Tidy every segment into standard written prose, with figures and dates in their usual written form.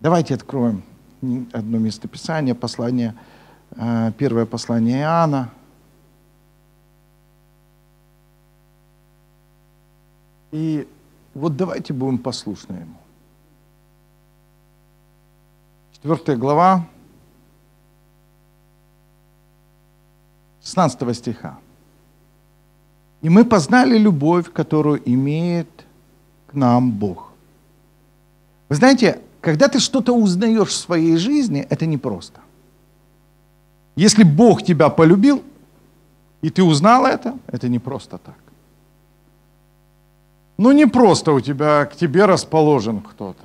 Давайте откроем одно местописание, первое послание Иоанна. И вот давайте будем послушны ему. 4 глава, 16 стиха. «И мы познали любовь, которую имеет к нам Бог». Вы знаете, когда ты что-то узнаешь в своей жизни, это непросто. Если Бог тебя полюбил, и ты узнал это не просто так. Ну, не просто к тебе расположен кто-то.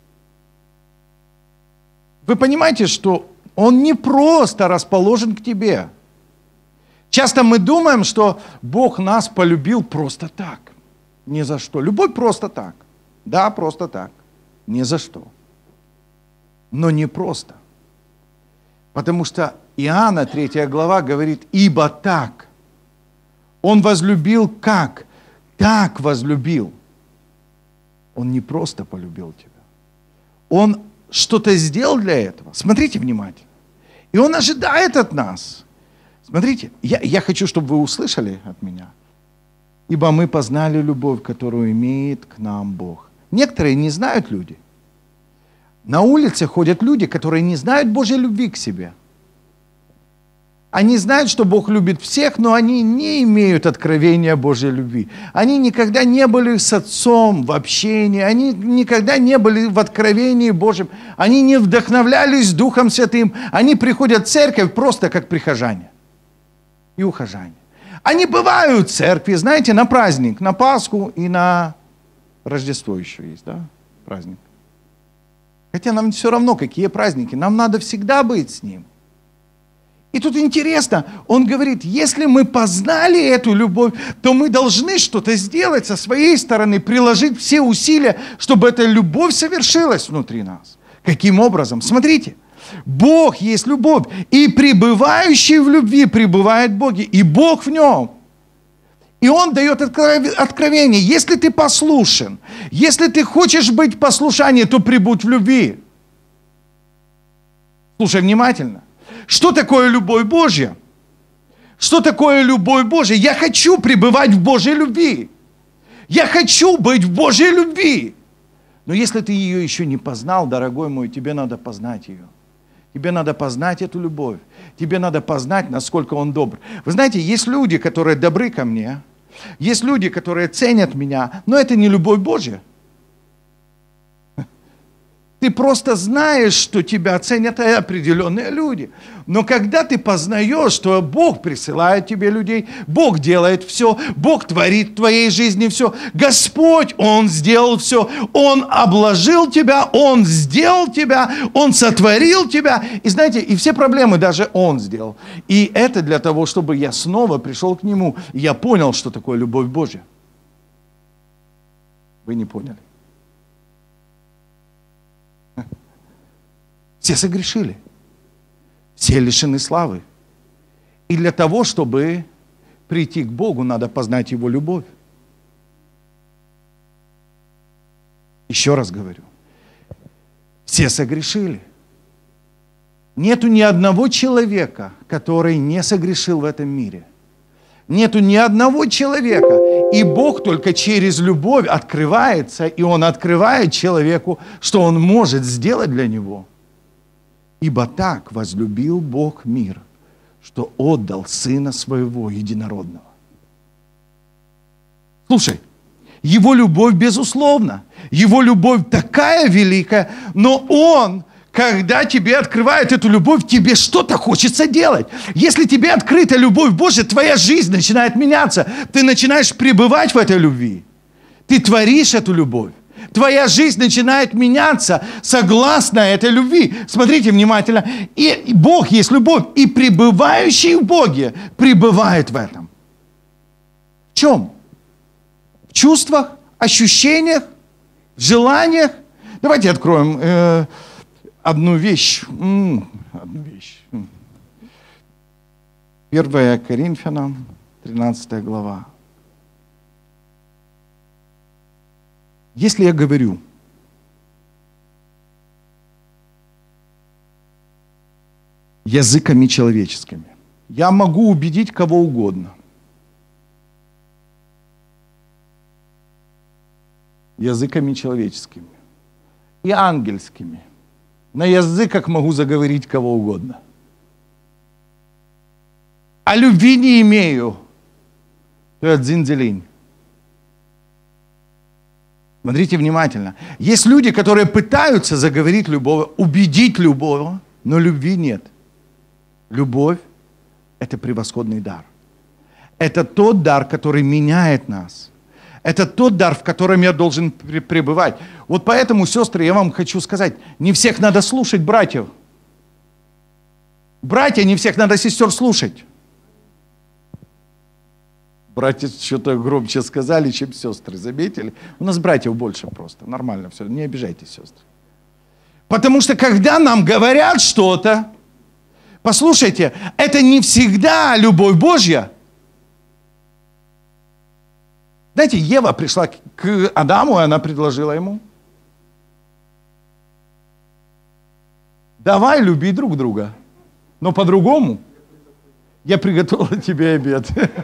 Вы понимаете, что Он не просто расположен к тебе. Часто мы думаем, что Бог нас полюбил просто так, ни за что. Любовь просто так. Да, просто так. Ни за что. Но не просто. Потому что Иоанна, 3 глава, говорит, ибо так. Он возлюбил как? Так возлюбил. Он не просто полюбил тебя. Он что-то сделал для этого. Смотрите внимательно. И Он ожидает от нас. Смотрите, я хочу, чтобы вы услышали от меня. Ибо мы познали любовь, которую имеет к нам Бог. Некоторые не знают люди. На улице ходят люди, которые не знают Божьей любви к себе. Они знают, что Бог любит всех, но они не имеют откровения Божьей любви. Они никогда не были с Отцом в общении, они никогда не были в откровении Божьем, они не вдохновлялись Духом Святым, они приходят в церковь просто как прихожане и ухожане. Они бывают в церкви, знаете, на праздник, на Пасху и на Рождество еще есть, да, праздник. Хотя нам все равно, какие праздники, нам надо всегда быть с Ним. И тут интересно, он говорит, если мы познали эту любовь, то мы должны что-то сделать со своей стороны, приложить все усилия, чтобы эта любовь совершилась внутри нас. Каким образом? Смотрите, Бог есть любовь, и пребывающий в любви пребывает в Боге, и Бог в нем. И Он дает откровение. Если ты послушен, если ты хочешь быть послушанием, то пребудь в любви. Слушай внимательно. Что такое любовь Божья? Что такое любовь Божья? Я хочу пребывать в Божьей любви. Я хочу быть в Божьей любви. Но если ты ее еще не познал, дорогой мой, тебе надо познать ее. Тебе надо познать эту любовь. Тебе надо познать, насколько Он добр. Вы знаете, есть люди, которые добры ко мне. Есть люди, которые ценят меня. Но это не любовь Божья. Ты просто знаешь, что тебя ценят определенные люди. Но когда ты познаешь, что Бог присылает тебе людей, Бог делает все, Бог творит в твоей жизни все, Господь, Он сделал все, Он обложил тебя, Он сделал тебя, Он сотворил тебя. И знаете, и все проблемы даже Он сделал. И это для того, чтобы я снова пришел к Нему, и я понял, что такое любовь Божья. Вы не поняли. Все согрешили. Все лишены славы. И для того, чтобы прийти к Богу, надо познать Его любовь. Еще раз говорю. Все согрешили. Нету ни одного человека, который не согрешил в этом мире. Нету ни одного человека. И Бог только через любовь открывается, и Он открывает человеку, что Он может сделать для него. Ибо так возлюбил Бог мир, что отдал Сына Своего Единородного. Слушай, Его любовь безусловна, Его любовь такая великая, но Он, когда тебе открывает эту любовь, тебе что-то хочется делать. Если тебе открыта любовь Божья, твоя жизнь начинает меняться, ты начинаешь пребывать в этой любви, ты творишь эту любовь. Твоя жизнь начинает меняться согласно этой любви. Смотрите внимательно. И Бог есть любовь, и пребывающий в Боге пребывает в этом. В чем? В чувствах, ощущениях, в желаниях. Давайте откроем одну вещь. 1 Коринфянам, 13 глава. Если я говорю, языками человеческими. Я могу убедить кого угодно. Языками человеческими и ангельскими. На языках могу заговорить кого угодно. А любви не имею, то я дзинь-дзелинь. Смотрите внимательно. Есть люди, которые пытаются заговорить любого, убедить любого, но любви нет. Любовь – это превосходный дар. Это тот дар, который меняет нас. Это тот дар, в котором я должен пребывать. Вот поэтому, сестры, я вам хочу сказать, не всех надо слушать братьев. Братья, не всех надо сестер слушать. Братья что-то громче сказали, чем сестры, заметили? У нас братьев больше просто, нормально все, не обижайтесь, сестры. Потому что когда нам говорят что-то, послушайте, это не всегда любовь Божья. Знаете, Ева пришла к Адаму, и она предложила ему: давай люби друг друга, но по-другому. Я приготовила тебе обед.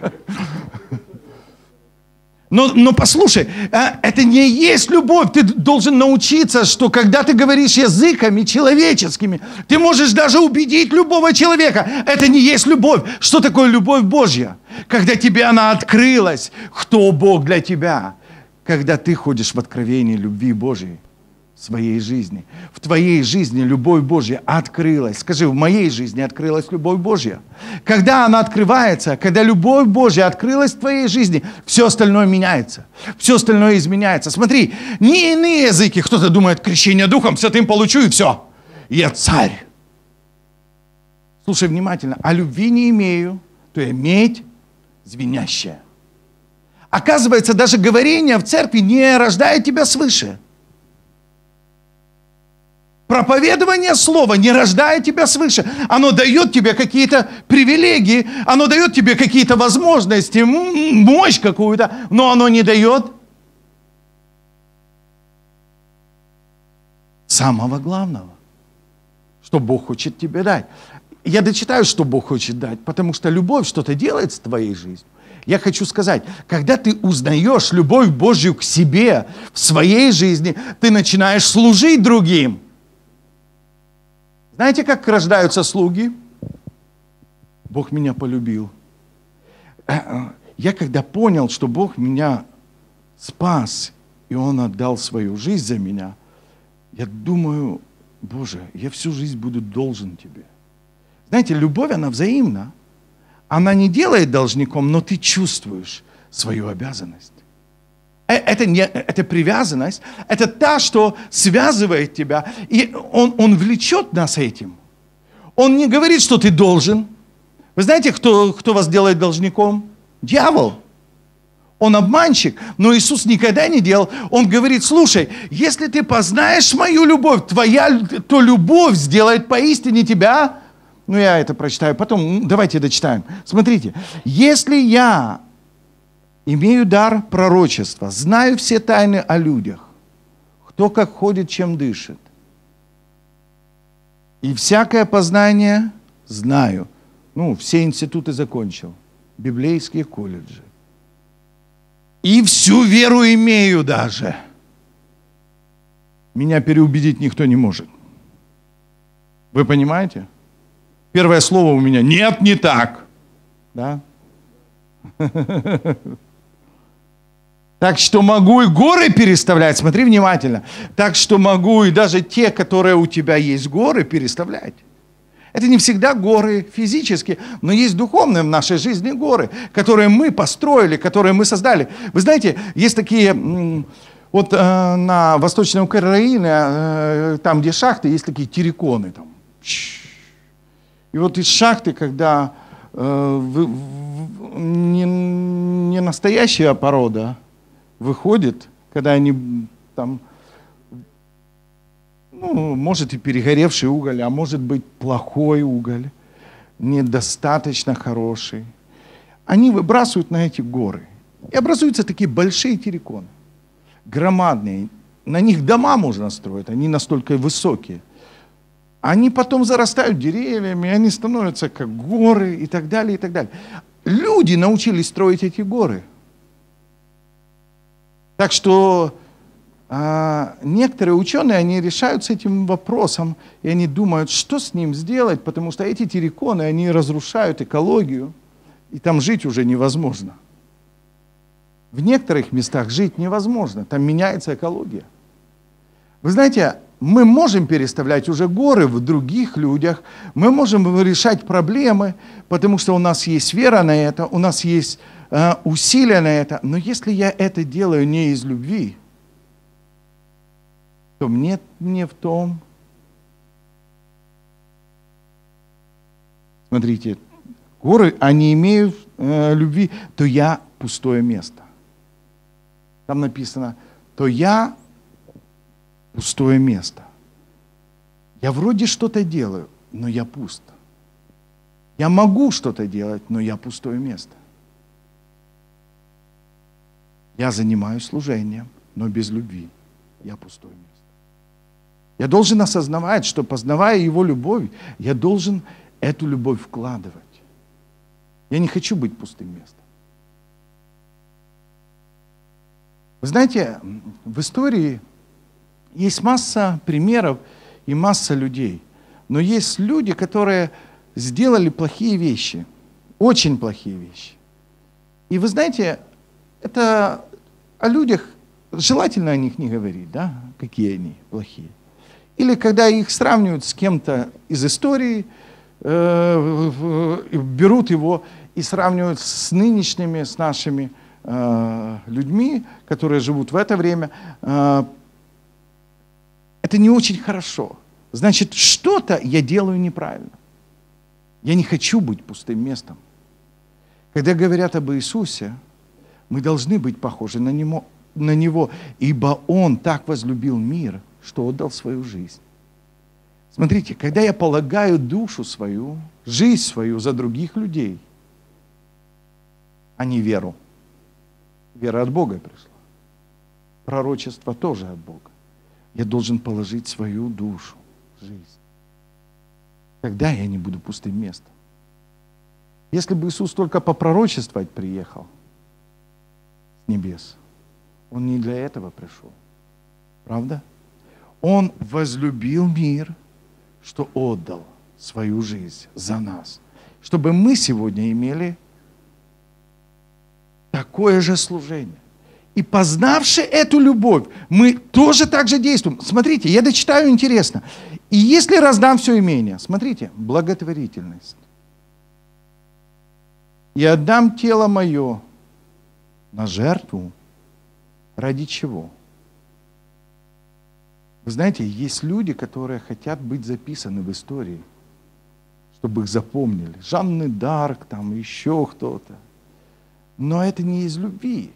Но послушай, это не есть любовь. Ты должен научиться, что когда ты говоришь языками человеческими, ты можешь даже убедить любого человека. Это не есть любовь. Что такое любовь Божья? Когда тебе она открылась, кто Бог для тебя. Когда ты ходишь в откровении любви Божьей в своей жизни. В твоей жизни любовь Божья открылась. Скажи, в моей жизни открылась любовь Божья. Когда она открывается, когда любовь Божья открылась в твоей жизни, все остальное меняется. Все остальное изменяется. Смотри, не иные языки. Кто-то думает, крещение духом, святым получу и все. Я царь. Слушай внимательно. А любви не имею, то я медь звенящая. Оказывается, даже говорение в церкви не рождает тебя свыше. Проповедование слова не рождает тебя свыше. Оно дает тебе какие-то привилегии, оно дает тебе какие-то возможности, мощь какую-то, но оно не дает самого главного, что Бог хочет тебе дать. Я дочитаю, что Бог хочет дать, потому что любовь что-то делает с твоей жизнью. Я хочу сказать, когда ты узнаешь любовь Божью к себе в своей жизни, ты начинаешь служить другим. Знаете, как рождаются слуги? Бог меня полюбил. Я когда понял, что Бог меня спас, и Он отдал свою жизнь за меня, я думаю, Боже, я всю жизнь буду должен Тебе. Знаете, любовь, она взаимна. Она не делает должником, но ты чувствуешь свою обязанность. Это привязанность, это та, что связывает тебя, и он влечет нас этим. Он не говорит, что ты должен. Вы знаете, кто вас делает должником? Дьявол. Он обманщик, но Иисус никогда не делал. Он говорит, слушай, если ты познаешь мою любовь, то любовь сделает поистине тебя. Ну, я это прочитаю потом, давайте дочитаем. Смотрите, если я имею дар пророчества, знаю все тайны о людях, кто как ходит, чем дышит. И всякое познание знаю. Все институты закончил, библейские колледжи. И всю веру имею даже. Меня переубедить никто не может. Вы понимаете? Первое слово у меня: нет, не так. Да? Так что могу и горы переставлять. Смотри внимательно. Так что могу и даже те, которые у тебя есть горы, переставлять. Это не всегда горы физические, но есть духовные в нашей жизни горы, которые мы построили, которые мы создали. Вы знаете, есть такие, вот на Восточной Украине, там, где шахты, есть такие терриконы. Там. И вот из шахты, когда не настоящая порода выходит, когда они там, может и перегоревший уголь, а может быть плохой уголь, недостаточно хороший, они выбрасывают на эти горы. И образуются такие большие терриконы, громадные. На них дома можно строить, они настолько высокие. они потом зарастают деревьями, они становятся как горы и так далее, и так далее. Люди научились строить эти горы. Так что некоторые ученые, они решают с этим вопросом, и они думают, что с ним сделать, потому что эти терриконы, они разрушают экологию, и там жить уже невозможно. В некоторых местах жить невозможно, там меняется экология. Вы знаете, мы можем переставлять уже горы в других людях, мы можем решать проблемы, потому что у нас есть вера на это, у нас есть усилия на это, но если я это делаю не из любви, то мне в том. Смотрите, горы, они имеют любви, то я пустое место. Там написано, то я пустое место. Я вроде что-то делаю, но я пуст. Я могу что-то делать, но я пустое место. Я занимаюсь служением, но без любви я пустое место. Я должен осознавать, что, познавая Его любовь, я должен эту любовь вкладывать. Я не хочу быть пустым местом. Вы знаете, в истории есть масса примеров и масса людей. Но есть люди, которые сделали плохие вещи, очень плохие вещи. И вы знаете, это о людях желательно о них не говорить, да, какие они плохие. Или когда их сравнивают с кем-то из истории, берут его и сравнивают с нынешними, с нашими людьми, которые живут в это время, это не очень хорошо. Значит, что-то я делаю неправильно. Я не хочу быть пустым местом. Когда говорят об Иисусе, мы должны быть похожи на Него, ибо Он так возлюбил мир, что отдал свою жизнь. Смотрите, когда я полагаю душу свою, жизнь свою за других людей, а не веру. Вера от Бога пришла. Пророчество тоже от Бога. Я должен положить свою душу, жизнь. Тогда я не буду пустым местом. Если бы Иисус только попророчествовать приехал с небес, Он не для этого пришел. Правда? Он возлюбил мир, что отдал свою жизнь за нас, чтобы мы сегодня имели такое же служение. И познавши эту любовь, мы тоже так же действуем. Смотрите, я дочитаю, интересно. И если раздам все имение, смотрите, благотворительность. И отдам тело мое на жертву, ради чего? Вы знаете, есть люди, которые хотят быть записаны в истории, чтобы их запомнили. Жанны Дарк, там еще кто-то. Но это не из любви.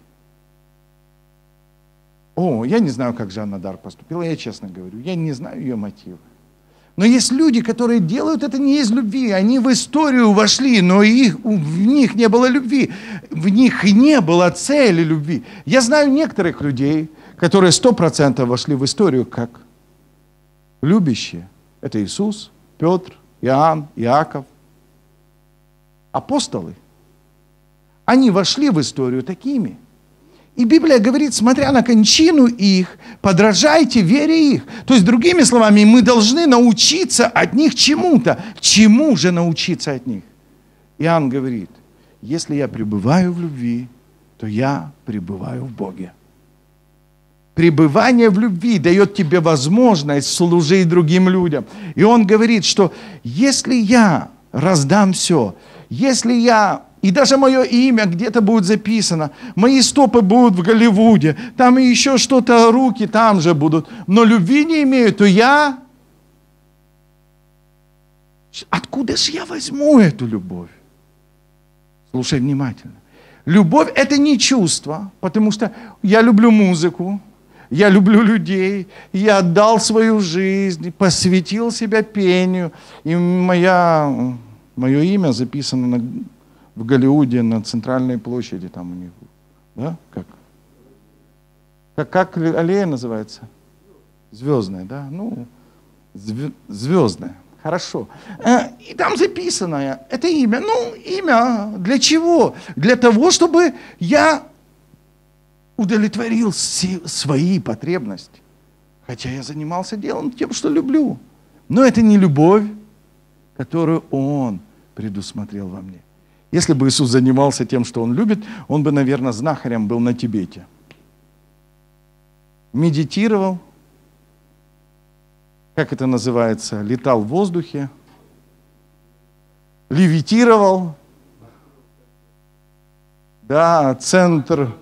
Я не знаю, как Жанна Дарк поступила, я честно говорю. Я не знаю ее мотивы. Но есть люди, которые делают это не из любви. Они в историю вошли, но в них не было любви. В них не было цели любви. Я знаю некоторых людей, которые 100% вошли в историю как любящие. Это Иисус, Петр, Иоанн, Иаков. Апостолы. Они вошли в историю такими. И Библия говорит, смотря на кончину их, подражайте вере их. То есть, другими словами, мы должны научиться от них чему-то. Чему же научиться от них? Иоанн говорит, если я пребываю в любви, то я пребываю в Боге. Пребывание в любви дает тебе возможность служить другим людям. И он говорит, что если я раздам все, если я, и даже мое имя где-то будет записано, мои стопы будут в Голливуде, там и еще что-то, руки там же будут, но любви не имею, то я... Откуда же я возьму эту любовь? Слушай внимательно. Любовь – это не чувство, потому что я люблю музыку, я люблю людей, я отдал свою жизнь, посвятил себя пению, и мое имя записано в Голливуде на центральной площади, там у них, да, как аллея называется? Звездная, да, Звездное. Хорошо. И там записано это имя. Ну, имя для чего? Для того, чтобы я удовлетворил свои потребности. Хотя я занимался делом тем, что люблю. Но это не любовь, которую Он предусмотрел во мне. Если бы Иисус занимался тем, что Он любит, Он бы, наверное, знахарем был на Тибете. Медитировал, как это называется, летал в воздухе, левитировал, да, центр,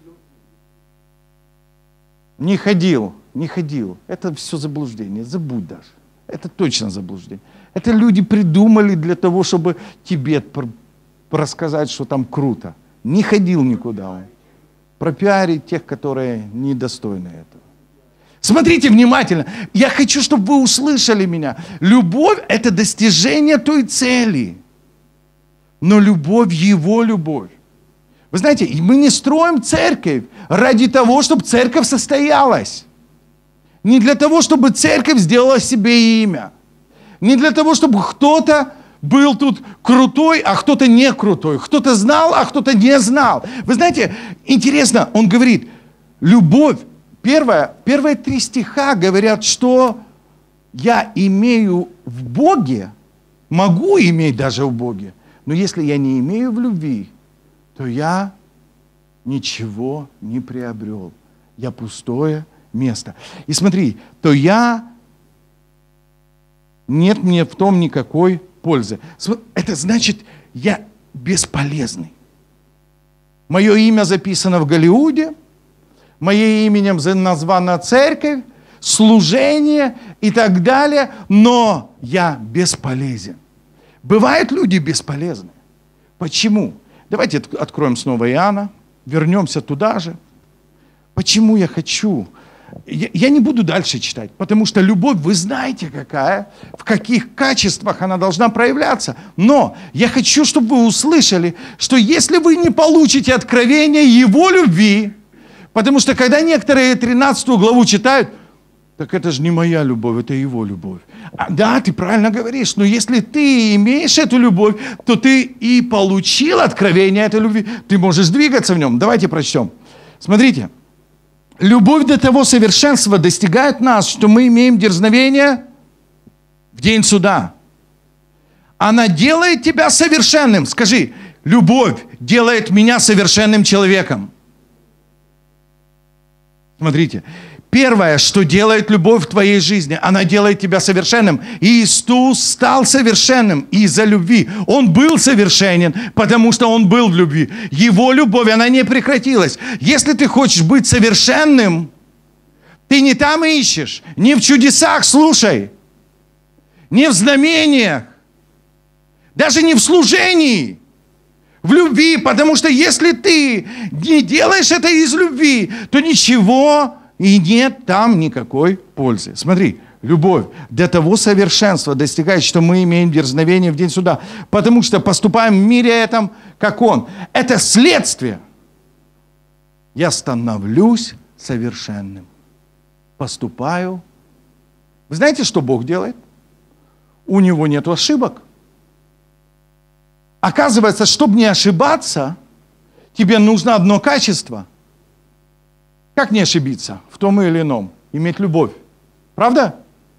не ходил. Это все заблуждение, забудь даже. Это точно заблуждение. Это люди придумали для того, чтобы Тибет рассказать, что там круто. Не ходил никуда он. Пропиарить тех, которые недостойны этого. Смотрите внимательно. Я хочу, чтобы вы услышали меня. Любовь – это достижение той цели. Но любовь – Его любовь. Вы знаете, мы не строим церковь ради того, чтобы церковь состоялась. Не для того, чтобы церковь сделала себе имя. Не для того, чтобы кто-то был тут крутой, а кто-то не крутой. Кто-то знал, а кто-то не знал. Вы знаете, интересно, он говорит, любовь, первые 3 стиха говорят, что я имею в Боге, могу иметь даже в Боге, но если я не имею в любви, то я ничего не приобрел. Я пустое место. И смотри, то нет мне в том никакой пользы. Это значит, я бесполезный. Мое имя записано в Голливуде, моим именем названа церковь, служение и так далее, но я бесполезен. Бывают люди бесполезны. Почему? Давайте откроем снова Иоанна, вернемся туда же. Почему я хочу? Я не буду дальше читать, потому что любовь, вы знаете какая, в каких качествах она должна проявляться. Но я хочу, чтобы вы услышали, что если вы не получите откровение Его любви, потому что когда некоторые 13 главу читают, так это же не моя любовь, это Его любовь. Да, ты правильно говоришь, но если ты имеешь эту любовь, то ты и получил откровение этой любви, ты можешь двигаться в нем. Давайте прочтем. Смотрите. Любовь до того совершенства достигает нас, что мы имеем дерзновение в день суда. Она делает тебя совершенным. Скажи, любовь делает меня совершенным человеком. Смотрите. Первое, что делает любовь в твоей жизни, она делает тебя совершенным. Иисус стал совершенным из-за любви. Он был совершенен, потому что Он был в любви. Его любовь, она не прекратилась. Если ты хочешь быть совершенным, ты не там ищешь, не в чудесах, слушай, не в знамениях, даже не в служении, в любви, потому что если ты не делаешь это из любви, то ничего и нет там никакой пользы. Смотри, любовь до того совершенства достигает, что мы имеем дерзновение в день суда. Потому что поступаем в мире этом, как Он. Это следствие. Я становлюсь совершенным. Поступаю. Вы знаете, что Бог делает? У Него нет ошибок. Оказывается, чтобы не ошибаться, тебе нужно одно качество. Как не ошибиться в том или ином? Иметь любовь. Правда?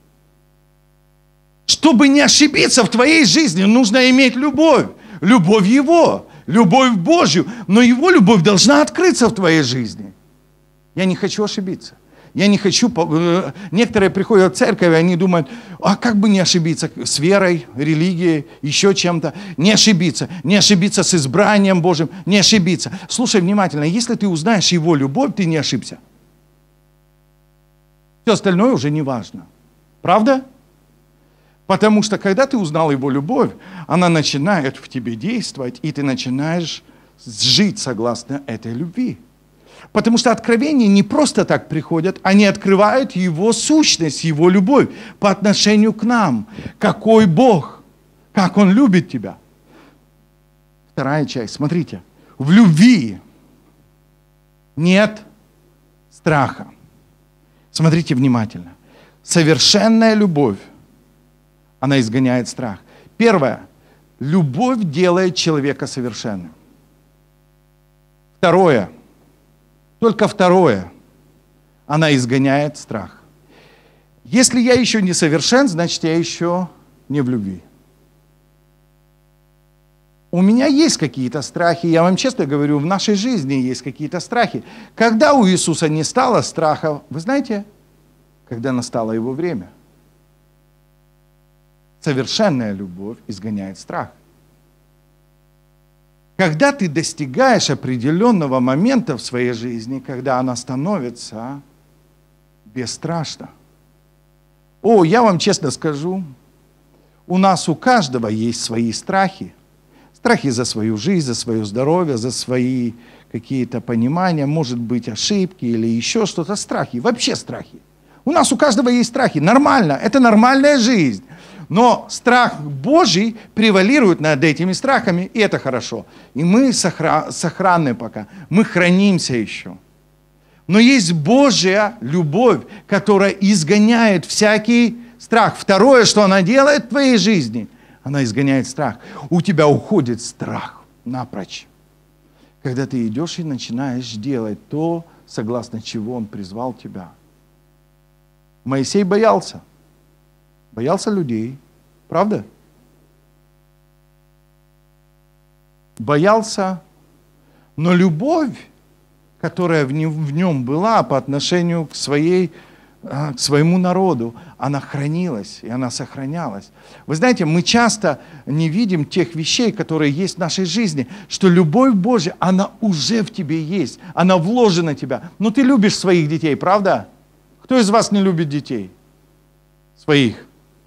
Чтобы не ошибиться в твоей жизни, нужно иметь любовь. Любовь Его, любовь Божью. Но Его любовь должна открыться в твоей жизни. Я не хочу ошибиться. Я не хочу... Некоторые приходят в церковь, и они думают, а как бы не ошибиться с верой, религией, еще чем-то. Не ошибиться с избранием Божьим, не ошибиться. Слушай внимательно, если ты узнаешь Его любовь, ты не ошибся. Все остальное уже не важно. Правда? Потому что когда ты узнал Его любовь, она начинает в тебе действовать, и ты начинаешь жить согласно этой любви. Потому что откровения не просто так приходят, они открывают Его сущность, Его любовь по отношению к нам. Какой Бог, как Он любит тебя. Вторая часть, смотрите. В любви нет страха. Смотрите внимательно. Совершенная любовь, она изгоняет страх. Первое. Любовь делает человека совершенным. Второе. Только второе. Она изгоняет страх. Если я еще не совершен, значит, я еще не в любви. У меня есть какие-то страхи, я вам честно говорю, в нашей жизни есть какие-то страхи. Когда у Иисуса не стало страха, вы знаете, когда настало Его время. Совершенная любовь изгоняет страх. Когда ты достигаешь определенного момента в своей жизни, когда она становится бесстрашна. О, я вам честно скажу, у нас у каждого есть свои страхи. Страхи за свою жизнь, за свое здоровье, за свои какие-то понимания, может быть, ошибки или еще что-то. Страхи, вообще страхи. У нас у каждого есть страхи. Нормально, это нормальная жизнь. Но страх Божий превалирует над этими страхами, и это хорошо. И мы сохранны пока, мы хранимся еще. Но есть Божья любовь, которая изгоняет всякий страх. Второе, что она делает в твоей жизни, она изгоняет страх. У тебя уходит страх напрочь. Когда ты идешь и начинаешь делать то, согласно чего Он призвал тебя. Моисей боялся. Боялся людей. Правда? Боялся. Но любовь, которая в нем была по отношению к своему народу, она хранилась, и она сохранялась. Вы знаете, мы часто не видим тех вещей, которые есть в нашей жизни, что любовь Божья, она уже в тебе есть, она вложена в тебя. Но ты любишь своих детей, правда? Кто из вас не любит детей? Своих.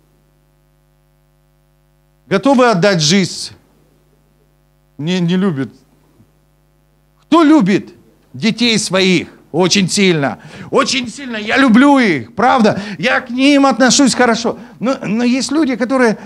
Готовы отдать жизнь? Не любит. Кто любит детей своих? Очень сильно. Очень сильно. Я люблю их, правда. Я к ним отношусь хорошо. Но есть люди, которые...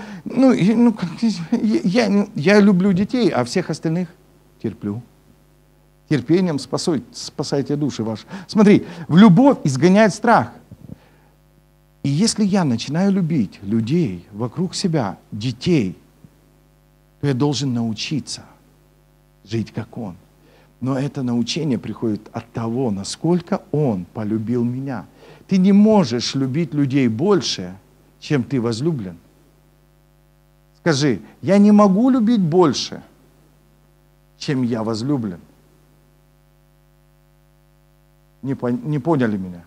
я люблю детей, а всех остальных терплю. Терпением спасайте души ваши. Смотри, в любовь изгоняет страх. И если я начинаю любить людей вокруг себя, детей, то я должен научиться жить как Он. Но это научение приходит от того, насколько Он полюбил меня. Ты не можешь любить людей больше, чем ты возлюблен. Скажи, я не могу любить больше, чем я возлюблен. Не поняли меня?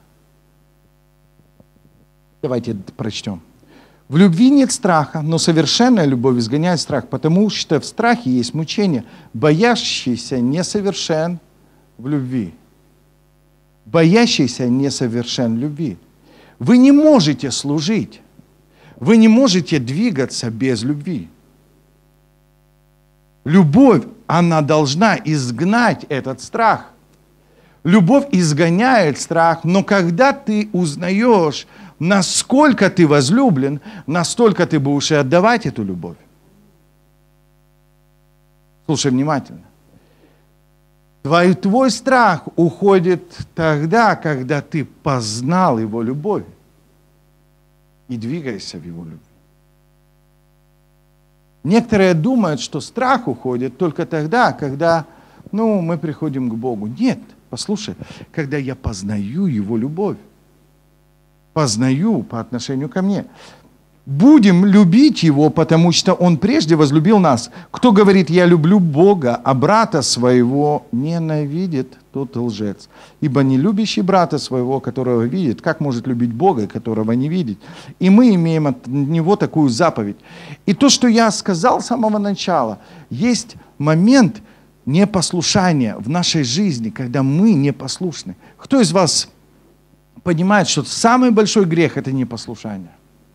Давайте прочтем. В любви нет страха, но совершенная любовь изгоняет страх, потому что в страхе есть мучение. Боящийся несовершен в любви. Боящийся несовершен в любви. Вы не можете служить. Вы не можете двигаться без любви. Любовь, она должна изгнать этот страх. Любовь изгоняет страх, но когда ты узнаешь, насколько ты возлюблен, настолько ты будешь и отдавать эту любовь. Слушай внимательно. Твой страх уходит тогда, когда ты познал Его любовь и двигаешься в Его любви. Некоторые думают, что страх уходит только тогда, когда мы приходим к Богу. Нет, послушай, когда я познаю Его любовь, познаю по отношению ко мне. Будем любить Его, потому что Он прежде возлюбил нас. Кто говорит, я люблю Бога, а брата своего ненавидит, тот лжец. Ибо не любящий брата своего, которого видит, как может любить Бога, которого не видит? И мы имеем от Него такую заповедь. И то, что я сказал с самого начала, есть момент непослушания в нашей жизни, когда мы непослушны. Кто из вас понимает, что самый большой грех – это непослушание?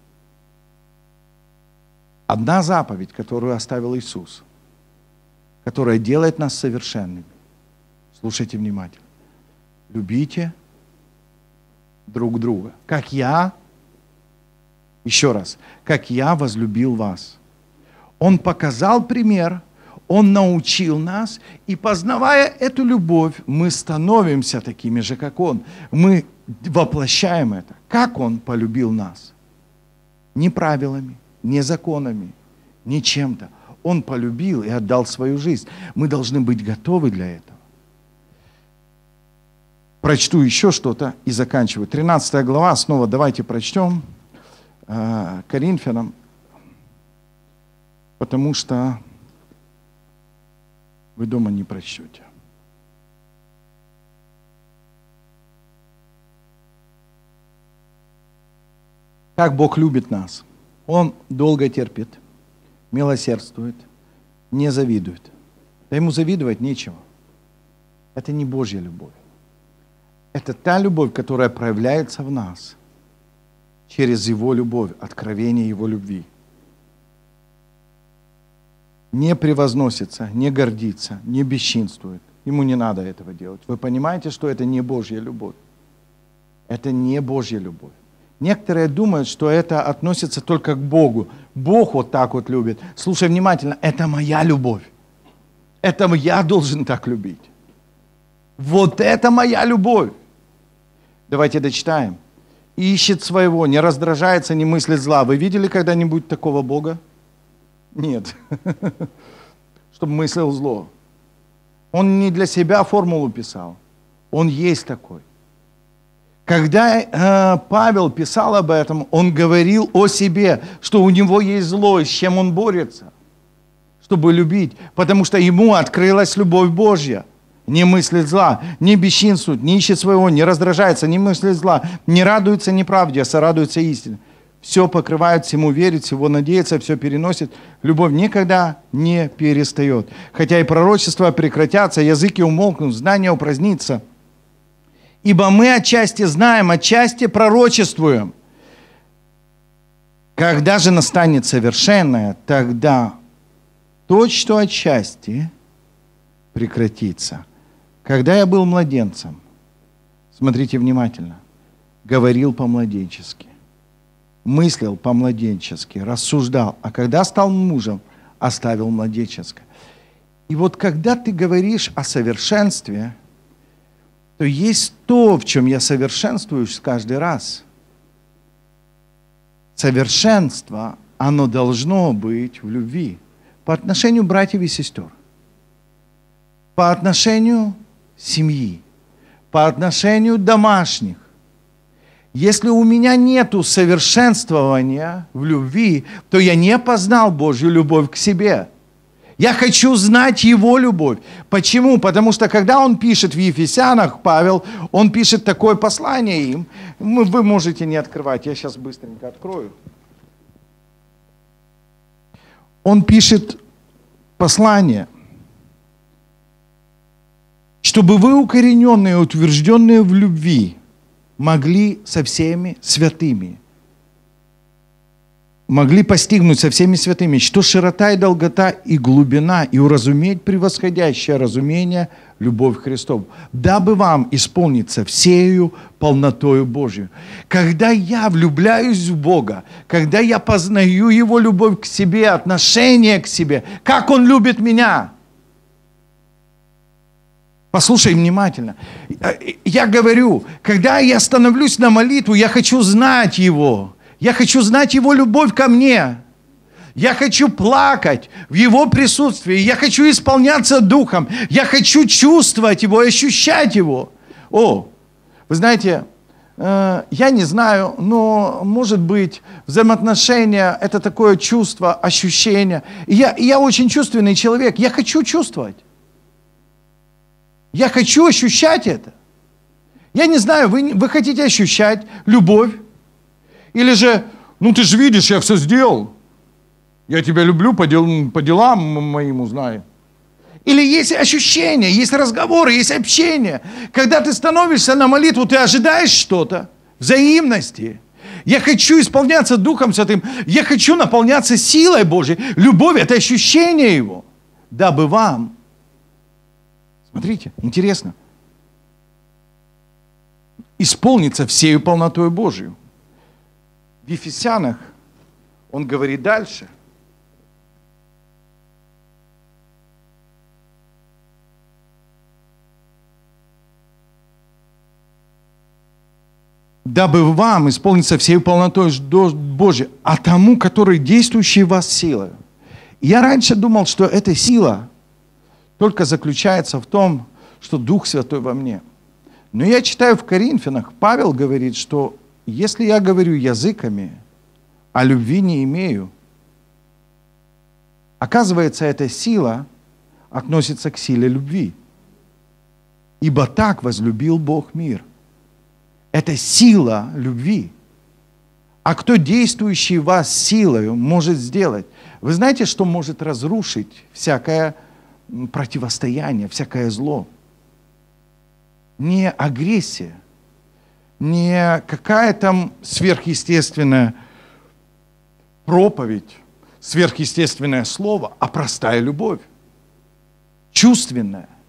Одна заповедь, которую оставил Иисус, которая делает нас совершенными. Слушайте внимательно. Любите друг друга. Как я, еще раз, как я возлюбил вас. Он показал пример, Он научил нас, и познавая эту любовь, мы становимся такими же, как Он. Мы воплощаем это. Как Он полюбил нас? Не правилами, не законами, не чем-то. Он полюбил и отдал свою жизнь. Мы должны быть готовы для этого. Прочту еще что-то и заканчиваю. 13 глава, снова давайте прочтем Коринфянам, потому что вы дома не прочтете. Как Бог любит нас. Он долго терпит, милосердствует, не завидует. Да ему завидовать нечего. Это не Божья любовь. Это та любовь, которая проявляется в нас через Его любовь, откровение Его любви. Не превозносится, не гордится, не бесчинствует. Ему не надо этого делать. Вы понимаете, что это не Божья любовь? Это не Божья любовь. Некоторые думают, что это относится только к Богу. Бог вот так вот любит. Слушай внимательно, это моя любовь. Это я должен так любить. Вот это моя любовь. Давайте дочитаем. Ищет своего, не раздражается, не мыслит зла. Вы видели когда-нибудь такого Бога? Нет. Чтобы мыслил зло. Он не для себя формулу писал. Он есть такой. Когда Павел писал об этом, он говорил о себе, что у него есть зло, с чем он борется, чтобы любить, потому что ему открылась любовь Божья. Не мыслит зла, не бесчинствует, не ищет своего, не раздражается, не мыслит зла, не радуется неправде, а сорадуется истине. Все покрывает, всему верит, всего надеется, все переносит. Любовь никогда не перестает. Хотя и пророчества прекратятся, языки умолкнут, знание упразднится. Ибо мы отчасти знаем, отчасти пророчествуем. Когда же настанет совершенное, тогда то, что отчасти, прекратится. Когда я был младенцем, смотрите внимательно, говорил по-младенчески, мыслил по-младенчески, рассуждал, а когда стал мужем, оставил младенческое. И вот когда ты говоришь о совершенстве, то есть то, в чем я совершенствуюсь каждый раз. Совершенство, оно должно быть в любви по отношению братьев и сестер, по отношению семьи, по отношению домашних. Если у меня нету совершенствования в любви, то я не познал Божью любовь к себе. Я хочу знать Его любовь. Почему? Потому что когда он пишет в Ефесянах, Павел, он пишет такое послание им. Вы можете не открывать, я сейчас быстренько открою. Он пишет послание, чтобы вы, укорененные и утвержденные в любви, могли со всеми святыми, могли постигнуть со всеми святыми, что широта и долгота и глубина, и уразуметь превосходящее разумение любовь Христову, дабы вам исполниться всею полнотою Божию. Когда я влюбляюсь в Бога, когда я познаю Его любовь к себе, отношение к себе, как Он любит меня. Послушай внимательно. Я говорю, когда я становлюсь на молитву, я хочу знать Его. Я хочу знать Его любовь ко мне. Я хочу плакать в Его присутствии. Я хочу исполняться Духом. Я хочу чувствовать Его, ощущать Его. О, вы знаете, я не знаю, но, может быть, взаимоотношения – это такое чувство, ощущение. Я очень чувственный человек. Я хочу чувствовать. Я хочу ощущать это. Я не знаю, вы хотите ощущать любовь? Или же, ну ты же видишь, я все сделал. Я тебя люблю, по делам моим узнаю. Или есть ощущения, есть разговоры, есть общение. Когда ты становишься на молитву, ты ожидаешь что-то, взаимности. Я хочу исполняться Духом Святым. Я хочу наполняться силой Божьей. Любовь – это ощущение Его. Дабы вам, смотрите, интересно, исполниться всею полнотою Божию. В Ефесянах он говорит дальше. дабы вам исполниться всей полнотой Божьей, а тому, который действующий в вас силой. Я раньше думал, что эта сила только заключается в том, что Дух Святой во мне. Но я читаю в Коринфянах, Павел говорит, что если я говорю языками, а любви не имею, оказывается, эта сила относится к силе любви. Ибо так возлюбил Бог мир. Это сила любви. А кто действующий в вас силою может сделать? Вы знаете, что может разрушить всякое противостояние, всякое зло? Не агрессия, не какая-то сверхъестественная проповедь, сверхъестественное слово, а простая любовь, чувственная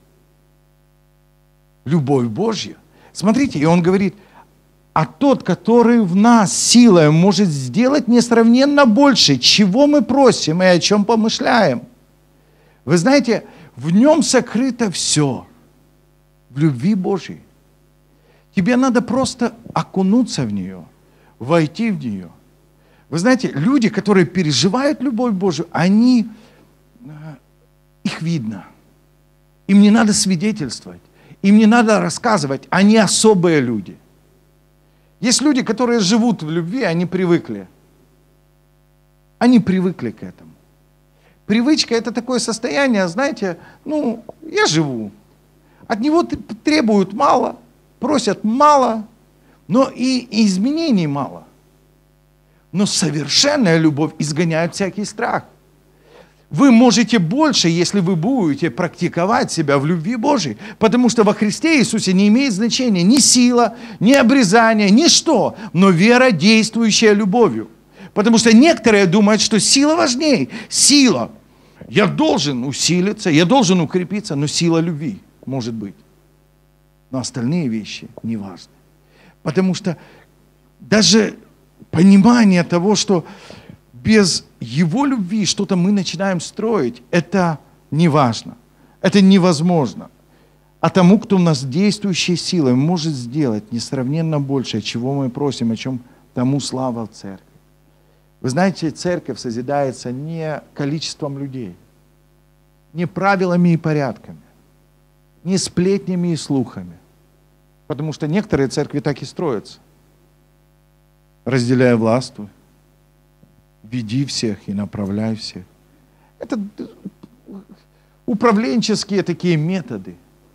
любовь Божья. Смотрите, и он говорит, а тот, который в нас силой может сделать несравненно больше, чего мы просим и о чем помышляем. Вы знаете, в нем сокрыто все. В любви Божьей. Тебе надо просто окунуться в нее, войти в нее. Вы знаете, люди, которые переживают любовь Божию, их видно. Им не надо свидетельствовать, им не надо рассказывать, они особые люди. Есть люди, которые живут в любви, они привыкли. Они привыкли к этому. Привычка – это такое состояние, знаете, я живу. От него требуют мало, просят мало, но и изменений мало. Но совершенная любовь изгоняет всякий страх. Вы можете больше, если вы будете практиковать себя в любви Божьей, потому что во Христе Иисусе не имеет значения ни сила, ни обрезание, ничто, но вера, действующая любовью. Потому что некоторые думают, что сила важнее. Сила. Я должен усилиться, я должен укрепиться, но сила любви может быть. Но остальные вещи не важны. Потому что даже понимание того, что без Его любви что-то мы начинаем строить, это не важно, это невозможно. А тому, кто у нас действующей силой может сделать несравненно больше, чего мы просим, о чем тому слава в церкви. Вы знаете, церковь созидается не количеством людей, не правилами и порядками, не сплетнями и слухами. Потому что некоторые церкви так и строятся. Разделяй властвуй, веди всех и направляй всех. Это управленческие такие методы.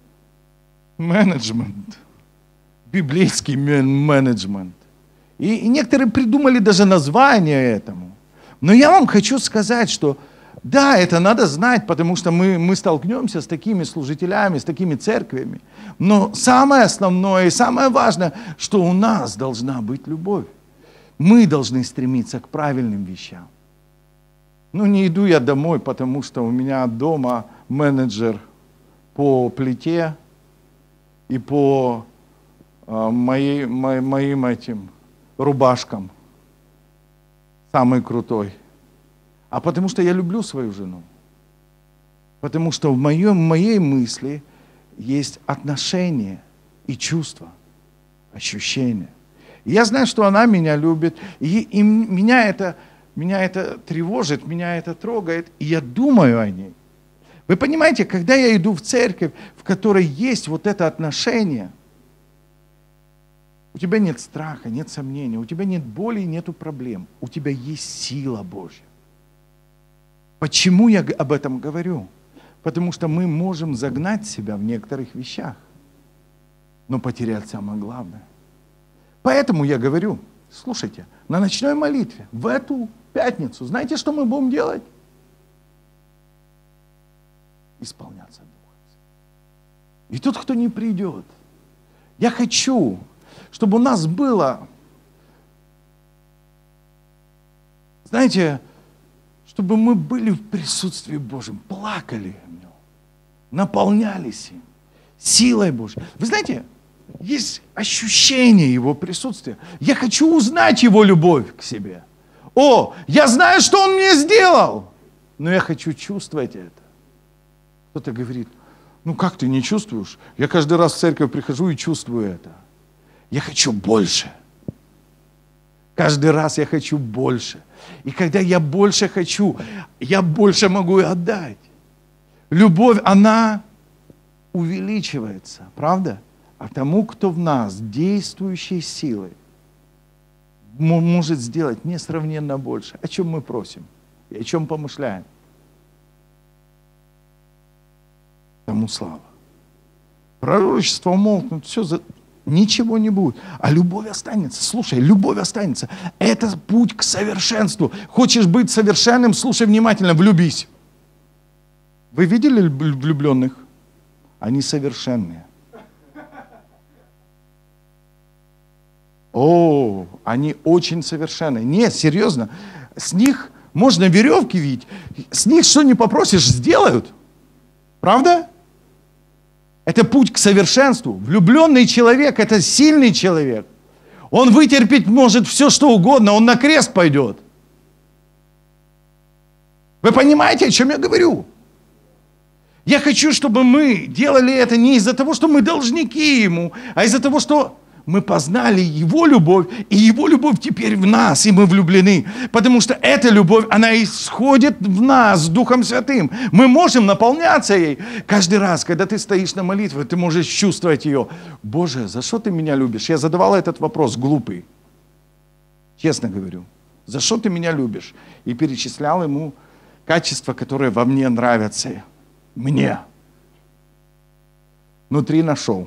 Менеджмент. Библейский менеджмент. И некоторые придумали даже название этому. Но я вам хочу сказать, что да, это надо знать, потому что мы столкнемся с такими служителями, с такими церквями. Но самое основное и самое важное, что у нас должна быть любовь. Мы должны стремиться к правильным вещам. Не иду я домой, потому что у меня дома менеджер по плите и по моим этим рубашкам. Самый крутой. А потому что я люблю свою жену. Потому что в моей мысли есть отношения и чувства, ощущения. И я знаю, что она меня любит, и меня это тревожит, меня это трогает, и я думаю о ней. Вы понимаете, когда я иду в церковь, в которой есть вот это отношение, у тебя нет страха, нет сомнений, у тебя нет боли, нету проблем, у тебя есть сила Божья. Почему я об этом говорю? Потому что мы можем загнать себя в некоторых вещах, но потерять самое главное. Поэтому я говорю, слушайте, на ночной молитве в эту пятницу, знаете, что мы будем делать? Исполняться Духом. И тот, кто не придет, я хочу, чтобы у нас было, знаете, чтобы мы были в присутствии Божьем, плакали в нем, наполнялись им, силой Божьей. Вы знаете, есть ощущение Его присутствия. Я хочу узнать Его любовь к себе. Я знаю, что Он мне сделал, но я хочу чувствовать это. Кто-то говорит, как ты не чувствуешь? Я каждый раз в церковь прихожу и чувствую это. Я хочу больше. Каждый раз я хочу больше. И когда я больше хочу, я больше могу и отдать. Любовь, она увеличивается, правда? А тому, кто в нас, действующей силой, может сделать несравненно больше. О чем мы просим? И о чем помышляем? Тому слава. Пророчество умолкнут, все, ничего не будет. А любовь останется. Слушай, любовь останется. Это путь к совершенству. Хочешь быть совершенным? Слушай внимательно, влюбись. Вы видели влюбленных? Они совершенные. О, они очень совершенные. Нет, серьезно. С них можно веревки вить. С них что не попросишь, сделают. Правда? Это путь к совершенству. Влюбленный человек – это сильный человек. Он вытерпеть может все, что угодно. Он на крест пойдет. Вы понимаете, о чем я говорю? Я хочу, чтобы мы делали это не из-за того, что мы должники Ему, а из-за того, что мы познали Его любовь, и Его любовь теперь в нас, и мы влюблены. Потому что эта любовь, она исходит в нас с Духом Святым. Мы можем наполняться ей. Каждый раз, когда ты стоишь на молитве, ты можешь чувствовать ее. Боже, за что ты меня любишь? Я задавал этот вопрос, глупый. Честно говорю. За что ты меня любишь? И перечислял ему качества, которые во мне нравятся. Мне. Внутри нашел.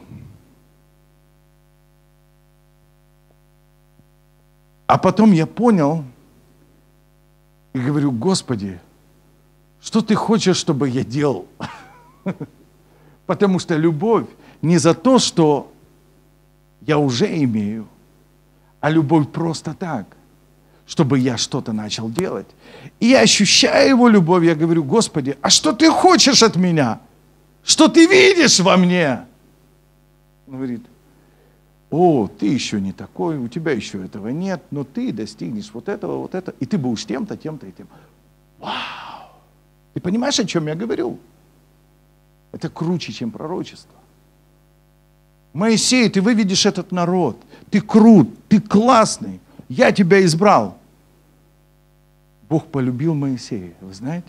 А потом я понял и говорю: Господи, что ты хочешь, чтобы я делал? Потому что любовь не за то, что я уже имею, а любовь просто так, чтобы я что-то начал делать. И я ощущаю Его любовь, я говорю: Господи, а что ты хочешь от меня? Что ты видишь во мне? Он говорит: о, ты еще не такой, у тебя еще этого нет, но ты достигнешь вот этого, и ты будешь тем-то, тем-то и тем. Вау! Ты понимаешь, о чем я говорю? Это круче, чем пророчество. Моисей, ты выведешь этот народ. Ты крут, ты классный. Я тебя избрал. Бог полюбил Моисея, вы знаете?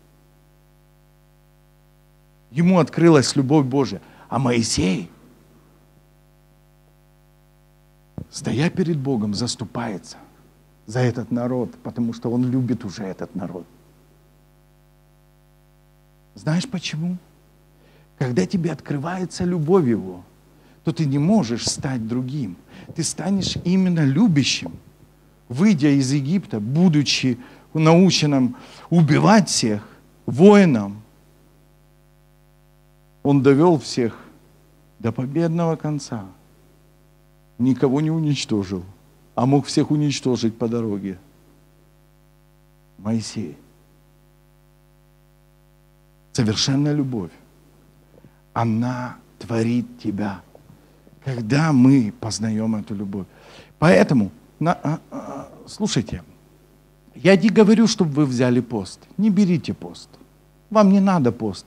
Ему открылась любовь Божия. А Моисей, стоя перед Богом, заступается за этот народ, потому что он любит уже этот народ. Знаешь почему? Когда тебе открывается любовь Его, то ты не можешь стать другим. Ты станешь именно любящим. Выйдя из Египта, будучи наученным убивать всех, воином, он довел всех до победного конца. Никого не уничтожил, а мог всех уничтожить по дороге. Моисей. Совершенная любовь. Она творит тебя, когда мы познаем эту любовь. Поэтому, слушайте, я не говорю, чтобы вы взяли пост. Не берите пост. Вам не надо пост.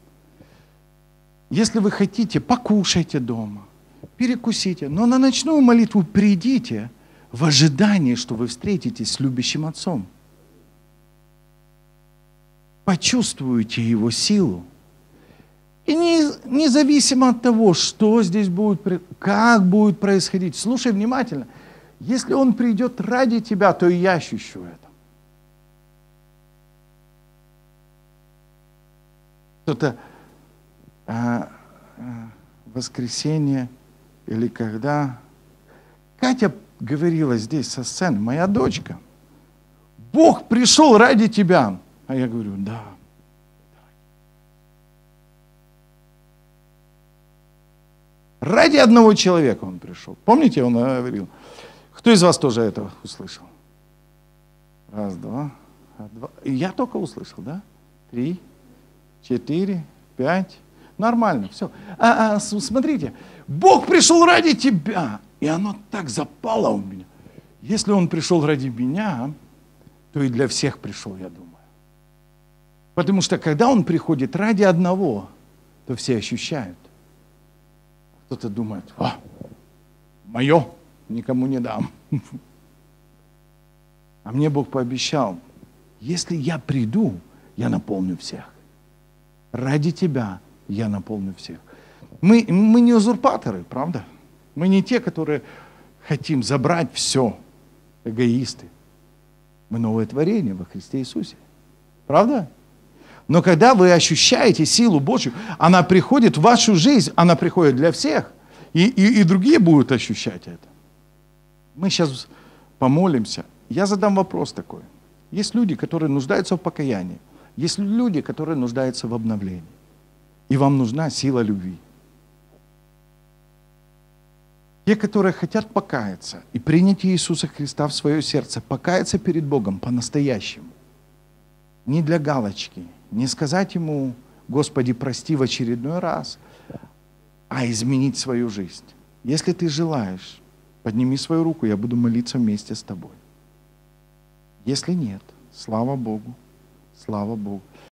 Если вы хотите, покушайте дома. Перекусите, но на ночную молитву придите в ожидании, что вы встретитесь с любящим Отцом. Почувствуйте Его силу. И независимо от того, что здесь будет, как будет происходить, слушай внимательно. Если Он придет ради тебя, то и я ощущу это. Что-то воскресенье или когда Катя говорила здесь со сцены, моя дочка, Бог пришел ради тебя. А я говорю: да. Ради одного человека Он пришел. Помните, Он говорил? Кто из вас тоже это услышал? Раз, два. Я только услышал, да? 3, 4, 5. Нормально, все. Смотрите, Бог пришел ради тебя. И оно так запало у меня. Если Он пришел ради меня, то и для всех пришел, я думаю. Потому что когда Он приходит ради одного, то все ощущают. Кто-то думает: мое, никому не дам. А мне Бог пообещал, если я приду, я наполню всех. Ради тебя я наполню всех. Мы не узурпаторы, правда? Мы не те, которые хотим забрать все, эгоисты. Мы новое творение во Христе Иисусе. Правда? Но когда вы ощущаете силу Божью, она приходит в вашу жизнь, она приходит для всех. И другие будут ощущать это. Мы сейчас помолимся. Я задам вопрос такой. Есть люди, которые нуждаются в покаянии. Есть люди, которые нуждаются в обновлении. И вам нужна сила любви. Те, которые хотят покаяться и принять Иисуса Христа в свое сердце, покаяться перед Богом по-настоящему. Не для галочки, не сказать Ему, Господи, прости в очередной раз, а изменить свою жизнь. Если ты желаешь, подними свою руку, я буду молиться вместе с тобой. Если нет, слава Богу, слава Богу.